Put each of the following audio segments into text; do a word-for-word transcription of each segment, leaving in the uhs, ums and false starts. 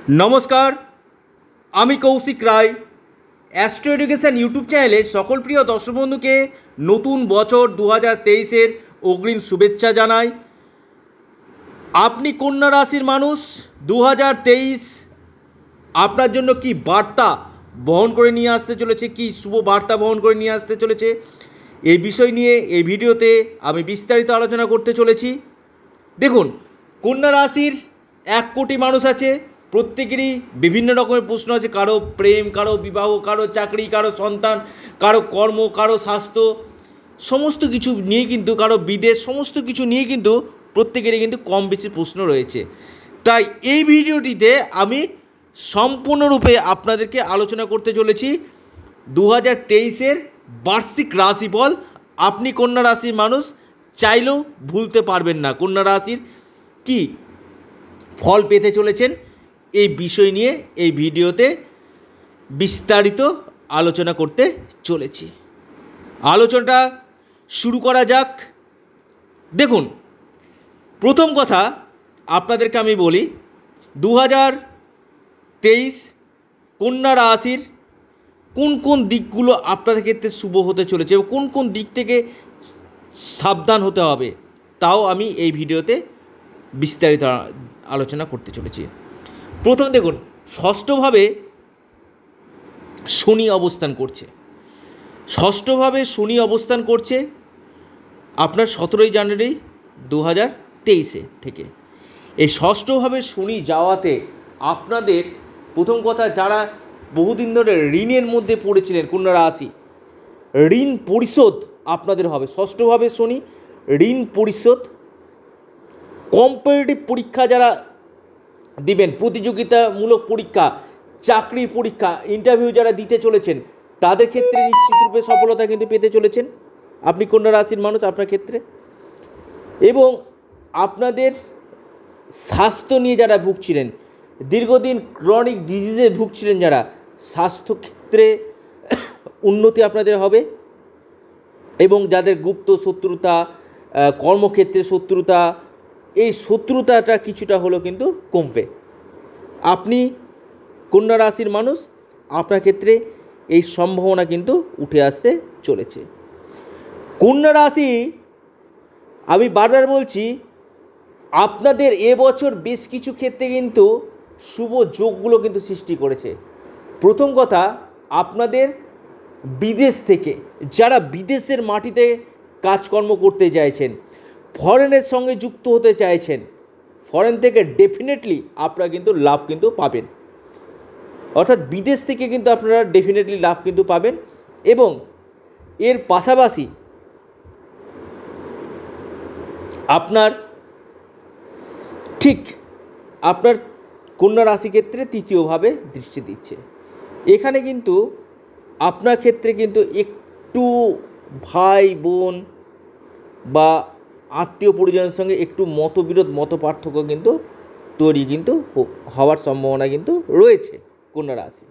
নমস্কার, আমি Kaushik Roy. Astro Education YouTube চ্যানেলে সকল প্রিয় দর্শক বন্ধুকে নতুন বছর দু হাজার তেইশের অগ্রিম শুভেচ্ছা জানাই। আপনি কন্যা রাশির মানুষ, দু হাজার তেইশ আপনার জন্য কি বার্তা বহন করে নিয়ে আসতে চলেছে, কি শুভ বার্তা বহন করে নিয়ে আসতে চলেছে, এই বিষয় নিয়ে এই ভিডিওতে আমি বিস্তারিত আলোচনা করতে চলেছি। দেখুন, কন্যা রাশির এক কোটি মানুষ আছে, প্রত্যেকেরই বিভিন্ন রকমের প্রশ্ন আছে। কারো প্রেম, কারো বিবাহ, কারো চাকরি, কারো সন্তান, কারো কর্ম, কারো স্বাস্থ্য, সমস্ত কিছু নিয়ে কিন্তু, কারো বিদেশ, সমস্ত কিছু নিয়ে কিন্তু প্রত্যেকেরই কিন্তু কম বেশি প্রশ্ন রয়েছে। তাই এই ভিডিওটিতে আমি সম্পূর্ণরূপে আপনাদেরকে আলোচনা করতে চলেছি দু হাজার তেইশের বার্ষিক রাশিফল। আপনি কন্যা রাশির মানুষ, চাইলেও ভুলতে পারবেন না কন্যা রাশির কি ফল পেতে চলেছেন। এই বিষয় নিয়ে এই ভিডিওতে বিস্তারিত আলোচনা করতে চলেছি। আলোচনাটা শুরু করা যাক। দেখুন, প্রথম কথা আপনাদেরকে আমি বলি, দু হাজার তেইশ কন্যা রাশির কোন কোন দিকগুলো আপনাদের ক্ষেত্রে শুভ হতে চলেছে এবং কোন কোন দিক থেকে সাবধান হতে হবে, তাও আমি এই ভিডিওতে বিস্তারিত আলোচনা করতে চলেছি। প্রথম দেখুন, ষষ্ঠভাবে শনি অবস্থান করছে। ষষ্ঠভাবে শনি অবস্থান করছে আপনার সতেরোই জানুয়ারি দু হাজার তেইশে থেকে। এই ষষ্ঠভাবে শনি যাওয়াতে আপনাদের প্রথম কথা, যারা বহুদিন ধরে ঋণের মধ্যে পড়েছিলেন কন্যা রাশি, ঋণ পরিশোধ আপনাদের হবে। ষষ্ঠভাবে শনি, ঋণ পরিশোধ। কম্পিটিটিভ পরীক্ষা যারা দিবেন, প্রতিযোগিতামূলক পরীক্ষা, চাকরির পরীক্ষা, ইন্টারভিউ যারা দিতে চলেছেন, তাদের ক্ষেত্রে নিশ্চিতরূপে সফলতা কিন্তু পেতে চলেছেন আপনি কন্যা রাশির মানুষ আপনার ক্ষেত্রে। এবং আপনাদের স্বাস্থ্য নিয়ে যারা ভুগছিলেন, দীর্ঘদিন ক্রনিক ডিজিজে ভুগছিলেন যারা, স্বাস্থ্যক্ষেত্রে উন্নতি আপনাদের হবে। এবং যাদের গুপ্ত শত্রুতা, কর্মক্ষেত্রে শত্রুতা, এই শত্রুতাটা কিছুটা হলেও কিন্তু কমবে। আপনি কন্যা রাশির মানুষ, আপনার ক্ষেত্রে এই সম্ভাবনা কিন্তু উঠে আসতে চলেছে। কন্যা রাশি, আমি বারবার বলছি, আপনাদের এবছর বেশ কিছু ক্ষেত্রে কিন্তু শুভ যোগগুলো কিন্তু সৃষ্টি করেছে। প্রথম কথা, আপনাদের বিদেশ থেকে যারা বিদেশের মাটিতে কাজকর্ম করতে চাইছেন, ফরেনের সঙ্গে যুক্ত হতে চাইছেন, ফরেন থেকে ডেফিনেটলি আপনারা কিন্তু লাভ কিন্তু পাবেন। অর্থাৎ বিদেশ থেকে কিন্তু আপনারা ডেফিনেটলি লাভ কিন্তু পাবেন। এবং এর পাশাপাশি আপনার ঠিক আপনার কন্যা রাশি ক্ষেত্রে তৃতীয়ভাবে দৃষ্টি দিচ্ছে। এখানে কিন্তু আপনার ক্ষেত্রে কিন্তু একটু ভাই বোন বা আত্মীয় পরিজনের সঙ্গে একটু মতবিরোধ, মত পার্থক্য কিন্তু তৈরি কিন্তু হওয়ার সম্ভাবনা কিন্তু রয়েছে কন্যা রাশি।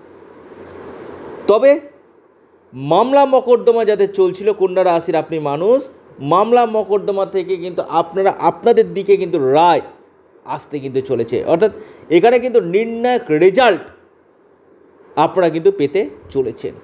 তবে মামলা মকদ্দমা যাদের চলছিল কন্যা রাশির আপনি মানুষ, মামলা মকদ্দমা থেকে কিন্তু আপনারা আপনাদের দিকে কিন্তু রায় আসতে কিন্তু চলেছে। অর্থাৎ এখানে কিন্তু নির্ণায়ক রেজাল্ট আপনারা কিন্তু পেতে চলেছেন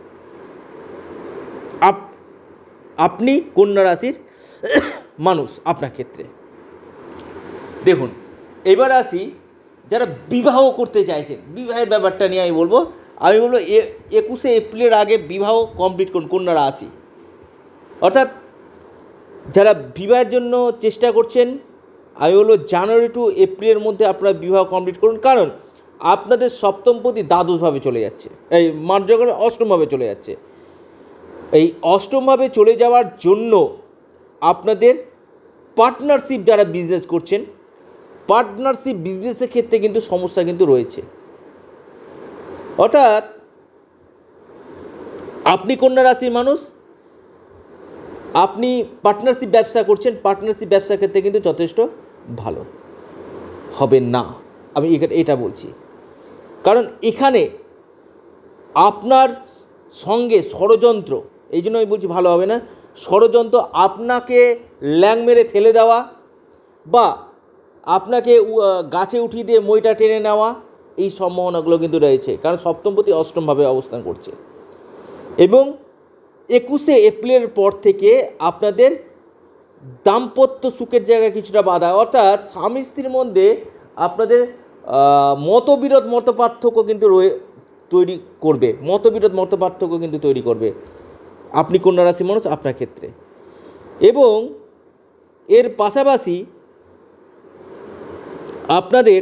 আপনি কন্যা রাশির মানুষ আপনার ক্ষেত্রে। দেখুন, এবার আসি যারা বিবাহ করতে চাইছেন, বিবাহের ব্যাপারটা নিয়ে আমি বলবো। আমি বলবো একুশে এপ্রিলের আগে বিবাহ কমপ্লিট করুন কন্যা রাশি। অর্থাৎ যারা বিবাহের জন্য চেষ্টা করছেন, আমি বলবো জানুয়ারি টু এপ্রিলের মধ্যে আপনারা বিবাহ কমপ্লিট করুন। কারণ আপনাদের সপ্তমপতি দ্বাদশভাবে চলে যাচ্ছে, এই মার্জগণের অষ্টমভাবে চলে যাচ্ছে। এই অষ্টমভাবে চলে যাওয়ার জন্য আপনাদের পার্টনারশিপ যারা বিজনেস করছেন, পার্টনারশিপ বিজনেসের ক্ষেত্রে কিন্তু সমস্যা কিন্তু রয়েছে। অর্থাৎ আপনি কন্যা রাশির মানুষ, আপনি পার্টনারশিপ ব্যবসা করছেন, পার্টনারশিপ ব্যবসার ক্ষেত্রে কিন্তু যথেষ্ট ভালো হবে না, আমি এটা বলছি। কারণ এখানে আপনার সঙ্গে ষড়যন্ত্র, এই জন্য আমি বলছি ভালো হবে না, ষড়যন্ত্র, আপনাকে ল্যাং মেরে ফেলে দেওয়া বা আপনাকে গাছে উঠিয়ে দিয়ে মইটা টেনে নেওয়া, এই সম্ভাবনাগুলো কিন্তু রয়েছে, কারণ সপ্তমপতি অষ্টমভাবে অবস্থান করছে। এবং একুশে এপ্রিলের পর থেকে আপনাদের দাম্পত্য সুখের জায়গায় কিছুটা বাধা, অর্থাৎ স্বামী স্ত্রীর মধ্যে আপনাদের মতবিরোধ মত পার্থক্য কিন্তু রয়ে তৈরি করবে, মতবিরোধ মত পার্থক্য কিন্তু তৈরি করবে আপনি কন্যা রাশির মানুষ আপনার ক্ষেত্রে। এবং এর পাশাপাশি আপনাদের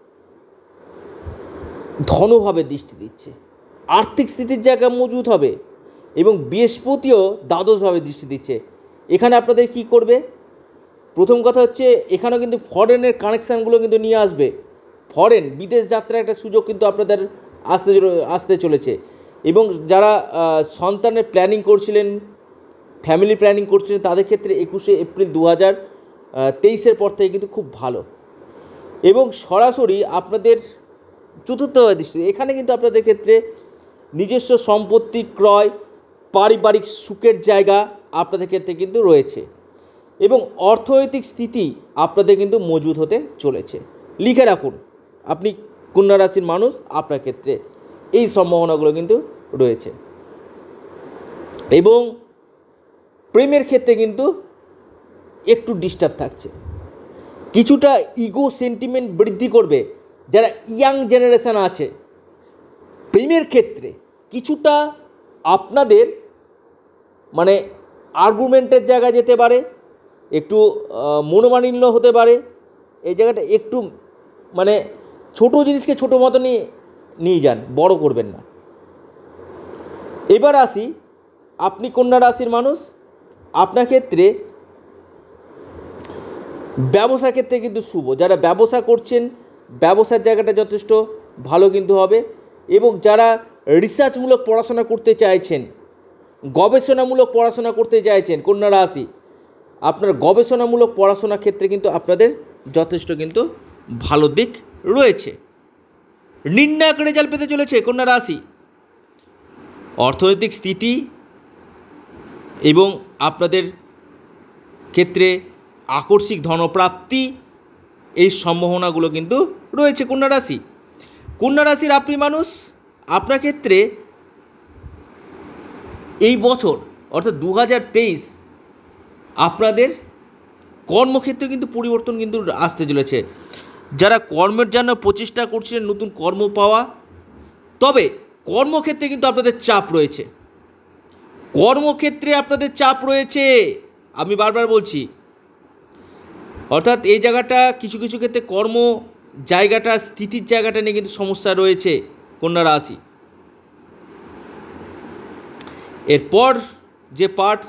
ধনভাবে দৃষ্টি দিচ্ছে, আর্থিক স্থিতির জায়গা মজবুত হবে এবং বৃহস্পতিও দ্বাদশভাবে দৃষ্টি দিচ্ছে। এখানে আপনাদের কি করবে, প্রথম কথা হচ্ছে এখানেও কিন্তু ফরেনের কানেকশানগুলো কিন্তু নিয়ে আসবে, ফরেন বিদেশ যাত্রার একটা সুযোগ কিন্তু আপনাদের আসতে আসতে চলেছে। এবং যারা সন্তানের প্ল্যানিং করছিলেন, ফ্যামিলি প্ল্যানিং করছিলেন, তাদের ক্ষেত্রে একুশে এপ্রিল দু হাজার তেইশের পর থেকে কিন্তু খুব ভালো। এবং সরাসরি আপনাদের চতুর্থভাবে দৃষ্টি, এখানে কিন্তু আপনাদের ক্ষেত্রে নিজস্ব সম্পত্তি ক্রয়, পারিবারিক সুখের জায়গা আপনাদের ক্ষেত্রে কিন্তু রয়েছে এবং অর্থনৈতিক স্থিতি আপনাদের কিন্তু মজবুত হতে চলেছে। লিখে রাখুন আপনি কন্যা রাশির মানুষ আপনার ক্ষেত্রে এই সম্ভাবনাগুলো কিন্তু রয়েছে। এবং প্রেমের ক্ষেত্রে কিন্তু একটু ডিস্টার্ব থাকছে, কিছুটা ইগো সেন্টিমেন্ট বৃদ্ধি করবে। যারা ইয়াং জেনারেশন আছে প্রেমের ক্ষেত্রে কিছুটা আপনাদের মানে আর্গুমেন্টের জায়গায় যেতে পারে, একটু মনোমালিন্য হতে পারে, এই জায়গাটা একটু মানে ছোটো জিনিসকে ছোটো মতো নিয়ে নিয়ে যান, বড় করবেন না। এবার আসি আপনি কন্যা রাশির মানুষ আপনার ক্ষেত্রে ব্যবসা ক্ষেত্রে কিন্তু শুভ, যারা ব্যবসা করছেন ব্যবসার জায়গাটা যথেষ্ট ভালো কিন্তু হবে। এবং যারা রিসার্চমূলক পড়াশোনা করতে চাইছেন, গবেষণামূলক পড়াশোনা করতে চাইছেন কন্যা রাশি, আপনার গবেষণামূলক পড়াশোনার ক্ষেত্রে কিন্তু আপনাদের যথেষ্ট কিন্তু ভালো দিক রয়েছে। নির্ণায়ক রেজাল্ট পেতে চলেছে কন্যা রাশি। অর্থনৈতিক স্থিতি এবং আপনাদের ক্ষেত্রে আকস্মিক ধনপ্রাপ্তি এই সম্ভাবনাগুলো কিন্তু রয়েছে কন্যা রাশি। কন্যা রাশির আপনি মানুষ আপনার ক্ষেত্রে এই বছর অর্থাৎ দু হাজার তেইশ আপনাদের কর্মক্ষেত্রে কিন্তু পরিবর্তন কিন্তু আসতে চলেছে। যারা কর্মের জন্য প্রচেষ্টা করছিলেন নতুন কর্ম পাওয়া, তবে কর্মক্ষেত্রে কিন্তু আপনাদের চাপ রয়েছে, কর্মক্ষেত্রে আপনাদের চাপ রয়েছে, আমি বারবার বলছি। অর্থাৎ এই জায়গাটা কিছু কিছু ক্ষেত্রে কর্ম জায়গাটা স্থিতির জায়গাটা নিয়ে কিন্তু সমস্যা রয়েছে কন্যা রাশি। এরপর যে পার্ট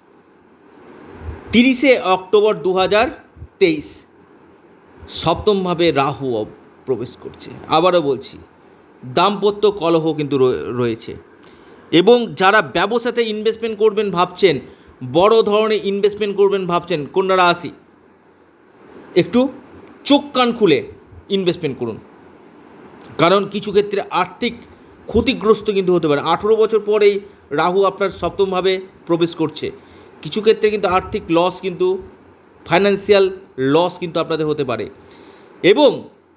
তিরিশে অক্টোবর দু হাজার তেইশ সপ্তমভাবে রাহু প্রবেশ করছে। আবারও বলছি দাম্পত্য কলহ কিন্তু রয়েছে। এবং যারা ব্যবসাতে ইনভেস্টমেন্ট করবেন ভাবছেন, বড় ধরনের ইনভেস্টমেন্ট করবেন ভাবছেন কন্যা রাশি, একটু চোখ কান খুলে ইনভেস্টমেন্ট করুন, কারণ কিছু ক্ষেত্রে আর্থিক ক্ষতিগ্রস্ত কিন্তু হতে পারে। আঠেরো বছর পরেই রাহু আপনার সপ্তমভাবে প্রবেশ করছে, কিছু ক্ষেত্রে কিন্তু আর্থিক লস কিন্তু ফাইন্যান্সিয়াল লস কিন্তু আপনাদের হতে পারে। এবং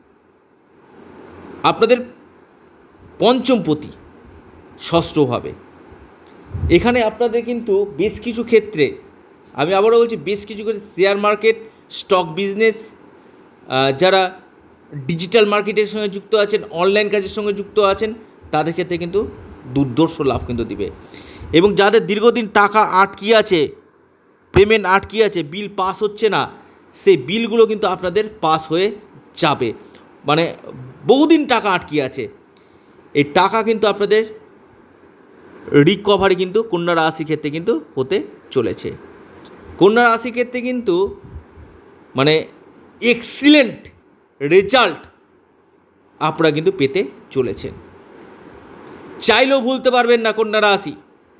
আপনাদের পঞ্চমপতি ষষ্ঠভাবে, এখানে আপনাদের কিন্তু বেশ কিছু ক্ষেত্রে, আমি আবারও বলছি বেশ কিছু ক্ষেত্রে শেয়ার মার্কেট, স্টক বিজনেস, যারা ডিজিটাল মার্কেটের সঙ্গে যুক্ত আছেন, অনলাইন কাজের সঙ্গে যুক্ত আছেন, তাদের ক্ষেত্রে কিন্তু দুর্ধর্ষ লাভ কিন্তু দিবে। এবং যাদের দীর্ঘদিন টাকা আটকে আছে, পেমেন্ট আটকে আছে, বিল পাস হচ্ছে না, সেই বিলগুলো কিন্তু আপনাদের পাস হয়ে যাবে। মানে বহুদিন টাকা আটকে আছে, এই টাকা কিন্তু আপনাদের রিকভারি কিন্তু কন্যা রাশি ক্ষেত্রে কিন্তু হতে চলেছে। কন্যা রাশি ক্ষেত্রে কিন্তু মানে এক্সিলেন্ট রেজাল্ট আপনারা কিন্তু পেতে চলেছেন, চাইলেও ভুলতে পারবেন না কন্যা রাশি।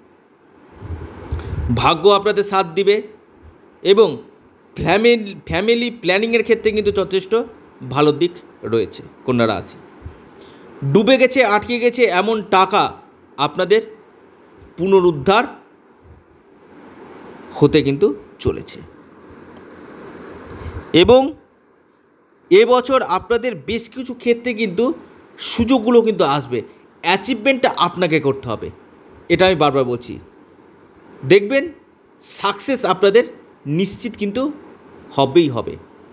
ভাগ্য আপনাদের সাথ দিবে এবং ফ্যামিলি ফ্যামিলি প্ল্যানিংয়ের ক্ষেত্রে কিন্তু যথেষ্ট ভালো দিক রয়েছে কন্যা রাশি। ডুবে গেছে, আটকে গেছে এমন টাকা আপনাদের পুনরুদ্ধার হতে কিন্তু চলেছে। এবং এবছর আপনাদের বেশ কিছু ক্ষেত্রে কিন্তু সুযোগগুলো কিন্তু আসবে। অ্যাচিভমেন্টটা আপনাকে করতে হবে, এটা আমি বারবার বলছি। দেখবেন সাকসেস আপনাদের নিশ্চিত কিন্তু হবেই হবে।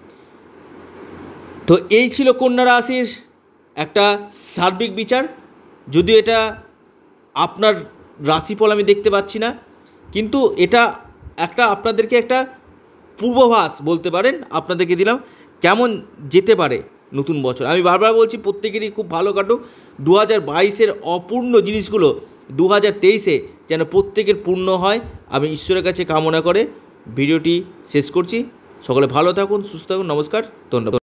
তো এই ছিল কন্যা রাশির একটা সার্বিক বিচার। যদিও এটা আপনার রাশিফল আমি দেখতে পাচ্ছি না, কিন্তু এটা একটা আপনাদেরকে একটা পূর্বাভাস বলতে পারেন, আপনাদেরকে দিলাম কেমন যেতে পারে নতুন বছর। আমি বারবার বলছি প্রত্যেকেরই খুব ভালো কাটুক। দু হাজার বাইশের অপূর্ণ জিনিসগুলো দু হাজার তেইশে যেন প্রত্যেকের পূর্ণ হয়, আমি ঈশ্বরের কাছে কামনা করে ভিডিওটি শেষ করছি। সকলে ভালো থাকুন, সুস্থ থাকুন, নমস্কার, ধন্যবাদ।